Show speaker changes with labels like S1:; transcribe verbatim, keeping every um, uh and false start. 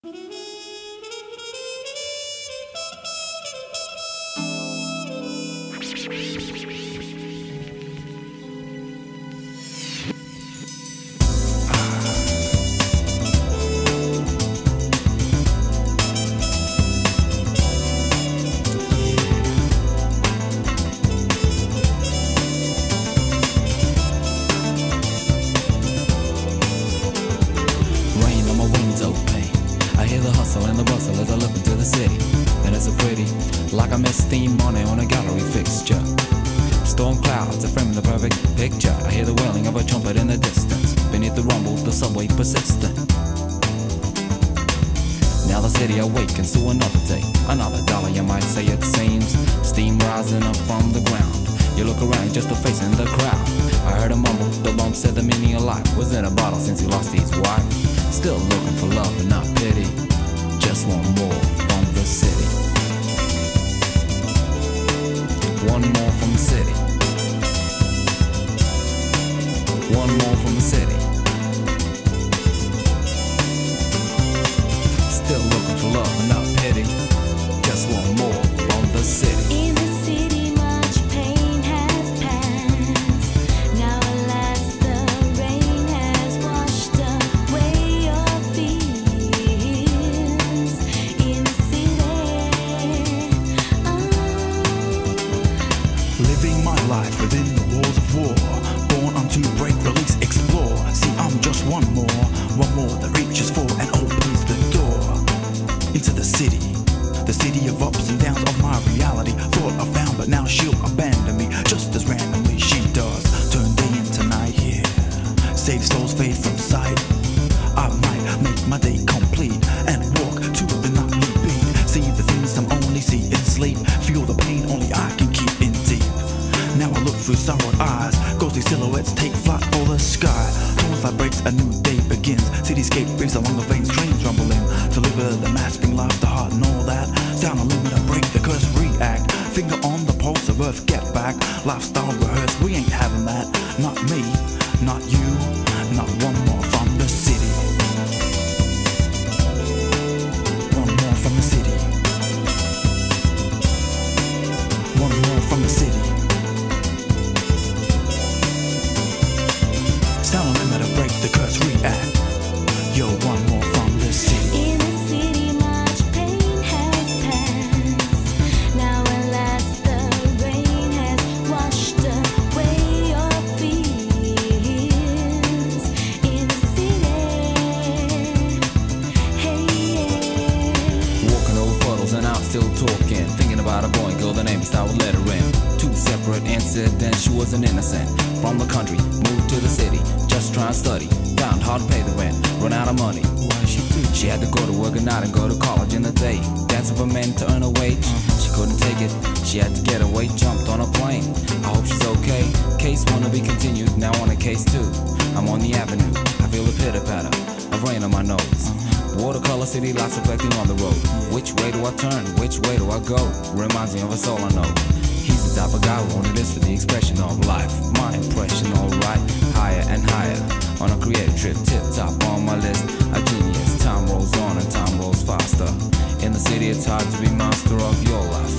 S1: And the bustle as I look into the city, and it's so pretty, like I miss steam money on a gallery fixture. Storm clouds are framing the perfect picture. I hear the wailing of a trumpet in the distance. Beneath the rumble, the subway persistent. Now the city awakens to another day, another dollar, you might say it seems. Steam rising up from the ground. You look around, just a face in the crowd. I heard a mumble, the bump said the meaning of life was in a bottle since he lost his wife. Still looking for love and not pity. Just one more from the city. One more from the city. One more from the city. Still looking for love and not pity. Just one more from the city.
S2: In the city much pain has passed. Now alas the rain has washed away your fears. In the city, oh.
S3: Living my life within the walls of war, born unto break, release, explore. See, I'm just one more, one more that reaches for and opens the door into the city, the city of ups and downs of my reality. Thought I found, but now she'll abandon me just as randomly she does. Turn day into night here, save souls fade from sight. I might make my day complete and walk to the nightly beat. See the things I'm only see in sleep, feel the pain only I can keep in deep. Now I look through sorrowed eyes, ghostly silhouettes take flight for the sky. Tones like breaks, a new day begins. Cityscape breaks along the veins, trains rumbling. Deliver the mass, bring life to heart and all that. Sound a limit, I break the curse, react. Finger on the pulse of earth, get back. Lifestyle rehearse, we ain't having that. Not me, not you, not one more from the city. One more from the city. One more from the city. Sound a limit, I break the curse, react. Yo, one more from the city.
S2: In the city much pain has passed. Now alas the rain has washed away your fears. In the city, hey yeah.
S1: Walking over puddles and I'm still talking, thinking about a boy and girl, the name is I would let her in. Two separate incidents, she was an innocent. From the country, moved to the city, just trying to study. Found hard to pay the rent, run out of money. What did she do? She had to go to work at night and go to college in the day. Dancing for men to earn a wage. She couldn't take it, she had to get away, jumped on a plane. I hope she's okay. Case one to be continued, now on a case two. I'm on the avenue, I feel a pitter patter of rain on my nose. Watercolor city lights reflecting on the road. Which way do I turn? Which way do I go? Reminds me of a soul I know. He's the type of guy who wanted this for the expression of life. My impression, alright, higher and higher. On a creative trip, tip top on my list. A genius, time rolls on and time rolls faster. In the city it's hard to be master of your life.